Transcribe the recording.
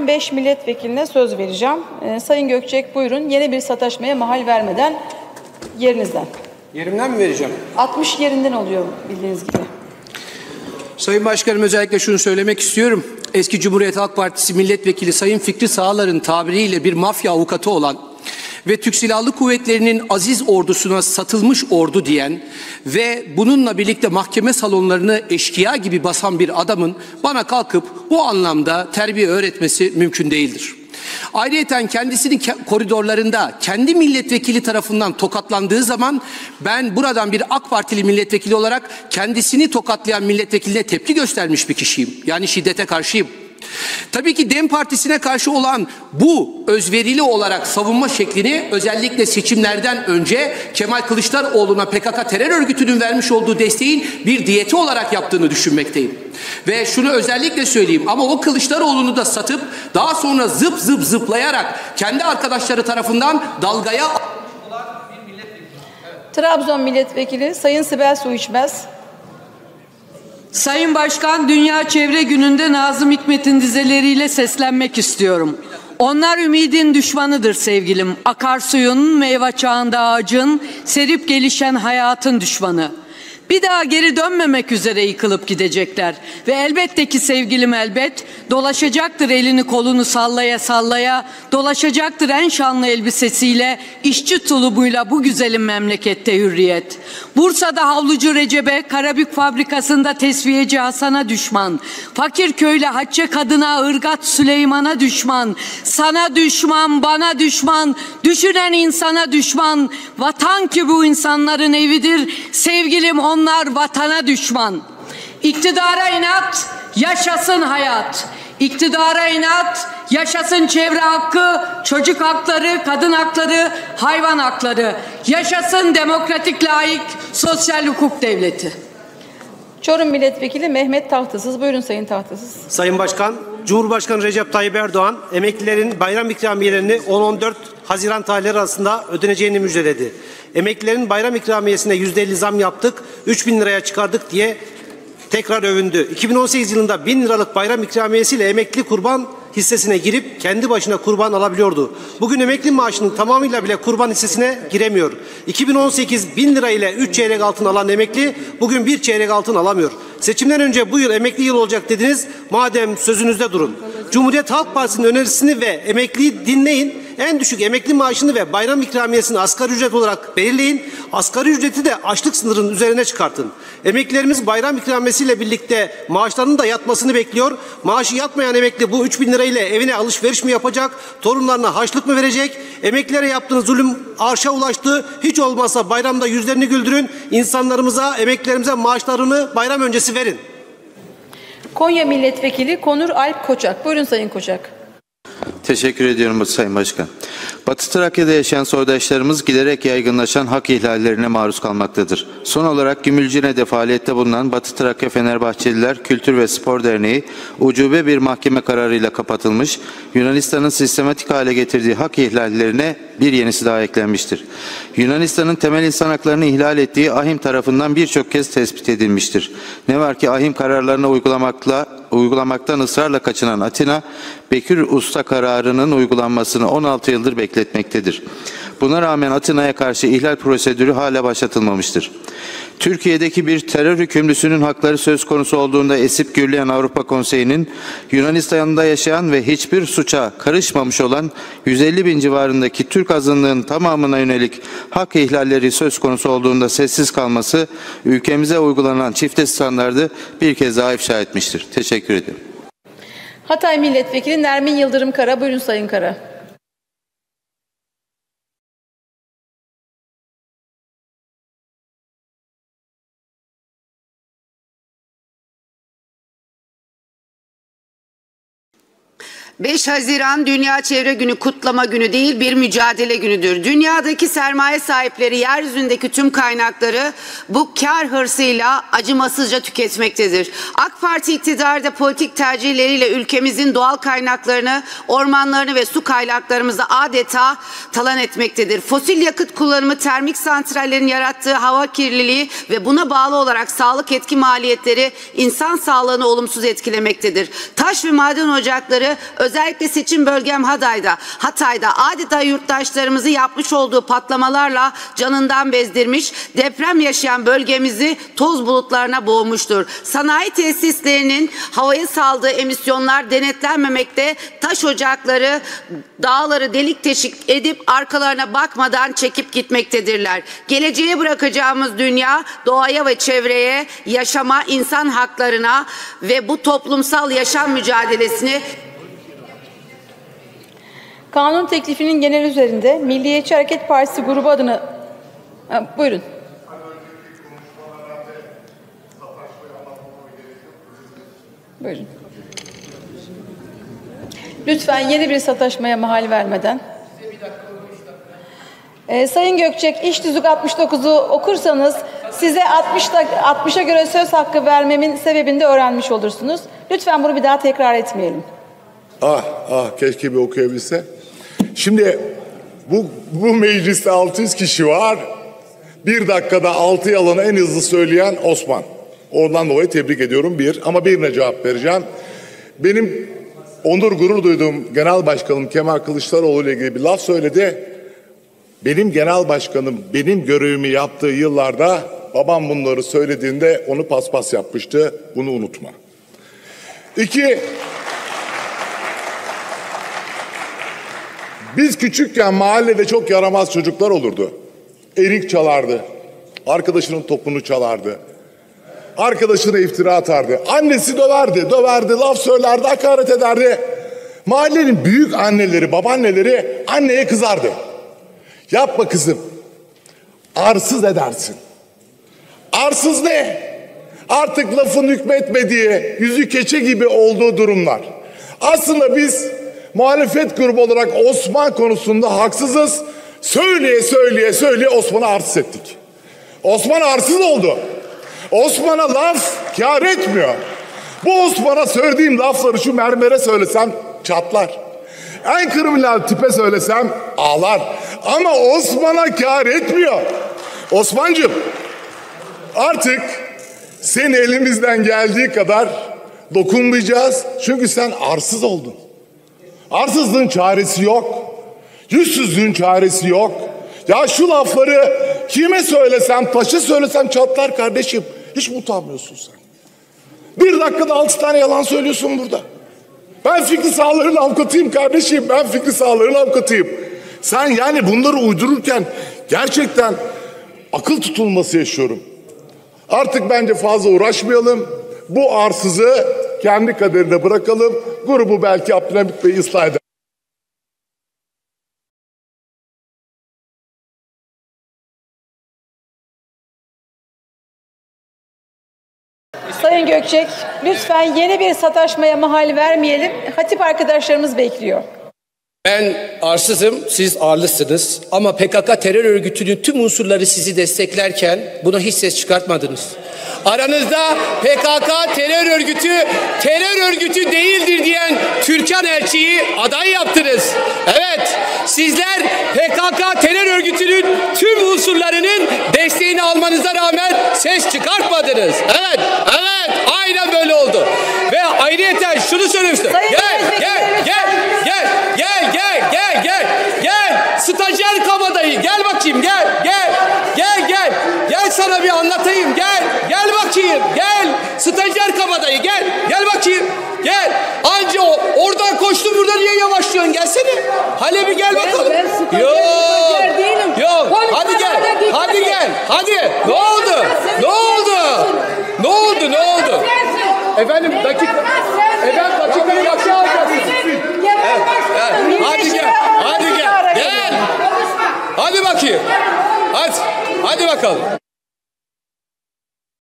5 milletvekiline söz vereceğim. Sayın Gökçek buyurun, yeni bir sataşmaya mahal vermeden yerinizden. Yerimden mi vereceğim? 60 yerinden oluyor bildiğiniz gibi. Sayın Başkanım, özellikle şunu söylemek istiyorum. Eski Cumhuriyet Halk Partisi milletvekili Sayın Fikri Sağlar'ın tabiriyle bir mafya avukatı olan ve Türk Silahlı Kuvvetleri'nin aziz ordusuna satılmış ordu diyen ve bununla birlikte mahkeme salonlarını eşkıya gibi basan bir adamın bana kalkıp bu anlamda terbiye öğretmesi mümkün değildir. Ayrıyeten kendisinin koridorlarında kendi milletvekili tarafından tokatlandığı zaman ben buradan bir AK Partili milletvekili olarak kendisini tokatlayan milletvekiline tepki göstermiş bir kişiyim. Yani şiddete karşıyım. Tabii ki DEM Partisi'ne karşı olan bu özverili olarak savunma şeklini özellikle seçimlerden önce Kemal Kılıçdaroğlu'na PKK terör örgütünün vermiş olduğu desteğin bir diyeti olarak yaptığını düşünmekteyim. Ve şunu özellikle söyleyeyim, ama o Kılıçdaroğlu'nu da satıp daha sonra zıp zıp zıplayarak kendi arkadaşları tarafından dalgaya bir milletvekili. Evet. Trabzon milletvekili Sayın Sibel Suiçmez. Sayın Başkan, Dünya Çevre Günü'nde Nazım Hikmet'in dizeleriyle seslenmek istiyorum. Onlar ümidin düşmanıdır sevgilim. Akarsuyun, meyve çağında ağacın, serip gelişen hayatın düşmanı. Bir daha geri dönmemek üzere yıkılıp gidecekler. Ve elbette ki sevgilim elbet, dolaşacaktır elini kolunu sallaya sallaya, dolaşacaktır en şanlı elbisesiyle, işçi tulumuyla bu güzelim memlekette hürriyet. Bursa'da havlucu Recep'e, Karabük fabrikasında tesviyeci Hasan'a düşman, Fakirköy'le Hacce kadına, Irgat Süleyman'a düşman, sana düşman, bana düşman, düşünen insana düşman, vatan ki bu insanların evidir, sevgilim onlar vatana düşman. İktidara inat, yaşasın hayat. İktidara inat, yaşasın çevre hakkı, çocuk hakları, kadın hakları, hayvan hakları. Yaşasın demokratik, layık, sosyal hukuk devleti. Çorum Milletvekili Mehmet Tahtasız. Buyurun Sayın Tahtasız. Sayın Başkan, Cumhurbaşkanı Recep Tayyip Erdoğan emeklilerin bayram ikramiyelerini 10-14 Haziran tarihleri arasında ödeneceğini müjdeledi. Emeklilerin bayram ikramiyesine %50 zam yaptık, 3.000 liraya çıkardık diye tekrar övündü. 2018 yılında 1000 liralık bayram ikramiyesiyle emekli kurban hissesine girip kendi başına kurban alabiliyordu. Bugün emekli maaşının tamamıyla bile kurban hissesine giremiyor. 2018 1000 lira ile 3 çeyrek altın alan emekli bugün 1 çeyrek altın alamıyor. Seçimden önce bu yıl emekli yıl olacak dediniz. Madem sözünüzde durun. Cumhuriyet Halk Partisi'nin önerisini ve emekliyi dinleyin. En düşük emekli maaşını ve bayram ikramiyesini asgari ücret olarak belirleyin. Asgari ücreti de açlık sınırının üzerine çıkartın. Emeklilerimiz bayram ikramiyesiyle birlikte maaşlarının da yatmasını bekliyor. Maaşı yatmayan emekli bu 3.000 lira ile evine alışveriş mi yapacak? Torunlarına harçlık mı verecek? Emeklilere yaptığınız zulüm arşa ulaştı. Hiç olmazsa bayramda yüzlerini güldürün. İnsanlarımıza, emeklilerimize maaşlarını bayram öncesi verin. Konya Milletvekili Konur Alp Koçak. Buyurun Sayın Koçak. Teşekkür ediyorum Sayın Başkan. Batı Trakya'da yaşayan soydaşlarımız giderek yaygınlaşan hak ihlallerine maruz kalmaktadır. Son olarak Gümülcine'de faaliyette bulunan Batı Trakya Fenerbahçeliler Kültür ve Spor Derneği ucube bir mahkeme kararıyla kapatılmış, Yunanistan'ın sistematik hale getirdiği hak ihlallerine bir yenisi daha eklenmiştir. Yunanistan'ın temel insan haklarını ihlal ettiği AHİM tarafından birçok kez tespit edilmiştir. Ne var ki AHİM kararlarını uygulamaktan ısrarla kaçınan Atina, Bekir Usta kararının uygulanmasını 16 yıldır bekletmektedir. Buna rağmen Atina'ya karşı ihlal prosedürü hala başlatılmamıştır. Türkiye'deki bir terör hükümlüsünün hakları söz konusu olduğunda esip gürleyen Avrupa Konseyi'nin Yunanistan'da yaşayan ve hiçbir suça karışmamış olan 150 bin civarındaki Türk azınlığın tamamına yönelik hak ihlalleri söz konusu olduğunda sessiz kalması ülkemize uygulanan çifte standardı bir kez daha ifşa etmiştir. Teşekkür ederim. Hatay Milletvekili Nermin Yıldırım Kara. Buyurun Sayın Kara. ...5 Haziran Dünya Çevre Günü kutlama günü değil, bir mücadele günüdür. Dünyadaki sermaye sahipleri yeryüzündeki tüm kaynakları bu kar hırsıyla acımasızca tüketmektedir. AK Parti iktidarda politik tercihleriyle ülkemizin doğal kaynaklarını, ormanlarını ve su kaynaklarımızı adeta talan etmektedir. Fosil yakıt kullanımı, termik santrallerin yarattığı hava kirliliği ve buna bağlı olarak sağlık etki maliyetleri insan sağlığını olumsuz etkilemektedir. Taş ve maden ocakları Özellikle seçim bölgem Hatay'da adeta yurttaşlarımızı yapmış olduğu patlamalarla canından bezdirmiş, deprem yaşayan bölgemizi toz bulutlarına boğmuştur. Sanayi tesislerinin havaya saldığı emisyonlar denetlenmemekte, taş ocakları dağları delik deşik edip arkalarına bakmadan çekip gitmektedirler. Geleceğe bırakacağımız dünya doğaya ve çevreye, yaşama, insan haklarına ve bu toplumsal yaşam mücadelesini kanun teklifinin genel üzerinde Milliyetçi Hareket Partisi grubu adına buyurun. Buyurun. Lütfen yeni bir sataşmaya mahal vermeden. Sayın Gökçek, İş Tüzük 69'u okursanız size 60'a göre söz hakkı vermemin sebebini de öğrenmiş olursunuz. Lütfen bunu bir daha tekrar etmeyelim. Keşke bir okuyabilse. Şimdi bu mecliste 600 kişi var. Bir dakikada 6 yalanı en hızlı söyleyen Osman. Ondan dolayı tebrik ediyorum ama birine cevap vereceğim. Benim gurur duyduğum Genel Başkanım Kemal Kılıçdaroğlu ile ilgili bir laf söyledi. Benim genel başkanım benim görevimi yaptığı yıllarda babam bunları söylediğinde onu paspas yapmıştı. Bunu unutma. 2. Biz küçükken mahallede çok yaramaz çocuklar olurdu. Erik çalardı. Arkadaşının topunu çalardı. Arkadaşına iftira atardı. Annesi döverdi, laf söylerdi, hakaret ederdi. Mahallenin büyük anneleri, babaanneleri anneye kızardı. Yapma kızım. Arsız edersin. Arsız ne? Artık lafın hükmetmediği, yüzü keçe gibi olduğu durumlar. Aslında biz muhalefet grubu olarak Osman konusunda haksızız. Söyleye Osman'ı arsız ettik. Osman arsız oldu. Osman'a laf kâr etmiyor. Bu Osman'a söylediğim lafları şu mermere söylesem çatlar. En kriminal tipe söylesem ağlar. Ama Osman'a kâr etmiyor. Osman'cığım artık seni elimizden geldiği kadar dokunmayacağız. Çünkü sen arsız oldun. Arsızlığın çaresi yok. Yüzsüzlüğün çaresi yok. Ya şu lafları kime söylesem, taşı söylesem çatlar kardeşim. Hiç mi utanmıyorsun sen? Bir dakikada 6 tane yalan söylüyorsun burada. Ben Fikri Sağlar'ın avukatıyım kardeşim. Ben Fikri Sağlar'ın avukatıyım. Sen yani bunları uydururken gerçekten akıl tutulması yaşıyorum. Artık bence fazla uğraşmayalım. Bu arsızı kendi kaderine bırakalım. Grubu belki Abdülhamit Bey ıslah eder. Sayın Gökçek, lütfen yeni bir sataşmaya mahal vermeyelim. Hatip arkadaşlarımız bekliyor. Ben arsızım, siz ağırlısınız. Ama PKK terör örgütünün tüm unsurları sizi desteklerken buna hiç ses çıkartmadınız. Aranızda PKK terör örgütü değildir diyen Türkan Elçi'yi aday yaptınız. Evet, sizler PKK terör örgütünün tüm unsurlarının desteğini almanıza rağmen ses çıkartmadınız. Evet, aynen böyle oldu. Ve ayrıyeten şunu söylemiştim. Gel. Stajyer kabadayı. Gel bakayım. Gel sana bir anlatayım. Gel bakayım. Gel. Stajyer kabadayı. Gel bakayım. Gel. Anca oradan koştu, burada niye yavaşlıyorsun? Gelsene. Hele bir gel bakalım. Yok. Hadi gel. Hadi. Ne oldu? Efendim dakika yakşı alacaksınız. Hadi gel. Hadi bakayım. Hadi bakalım.